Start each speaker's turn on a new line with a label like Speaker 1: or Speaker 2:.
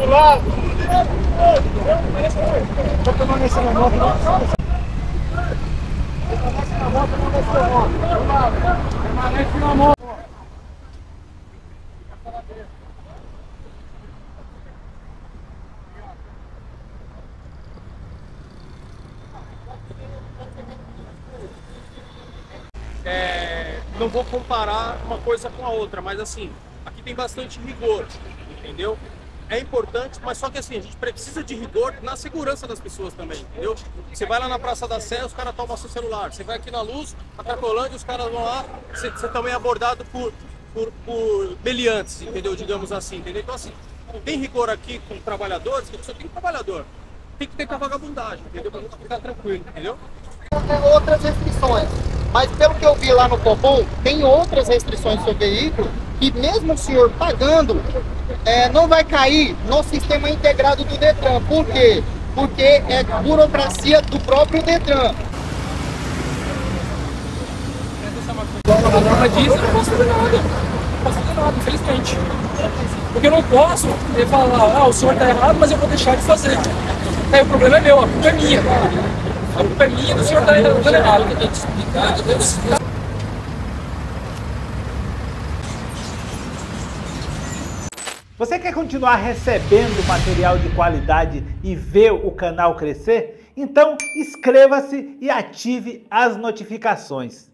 Speaker 1: Do lado! Tô permanece na moto, permanece na moto, não vai ser moto. Do lado! Permanece na moto!
Speaker 2: Não vou comparar uma coisa com a outra, mas assim, aqui tem bastante rigor, entendeu? É importante, mas só que assim, a gente precisa de rigor na segurança das pessoas também, entendeu? Você vai lá na Praça da Sé, os caras tomam seu celular. Você vai aqui na Luz, na Cracolândia, os caras vão lá, você também é abordado por meliantes, entendeu? Digamos assim, entendeu? Então assim, tem rigor aqui com trabalhadores, que só tem trabalhador. Tem que ter com a vagabundagem, entendeu? Pra gente ficar tranquilo, entendeu?
Speaker 3: Outras restrições, mas pelo que eu vi lá no Copom, tem outras restrições sobre o veículo que mesmo o senhor pagando, não vai cair no sistema integrado do Detran. Por quê? Porque é burocracia do próprio Detran.
Speaker 4: A norma diz, eu não posso fazer nada. Não posso fazer nada, infelizmente. Porque eu não posso falar, o senhor está errado, mas eu vou deixar de fazer. Aí o problema é meu, a culpa é minha. A culpa é minha do senhor estar errado.
Speaker 5: Você quer continuar recebendo material de qualidade e ver o canal crescer? Então inscreva-se e ative as notificações.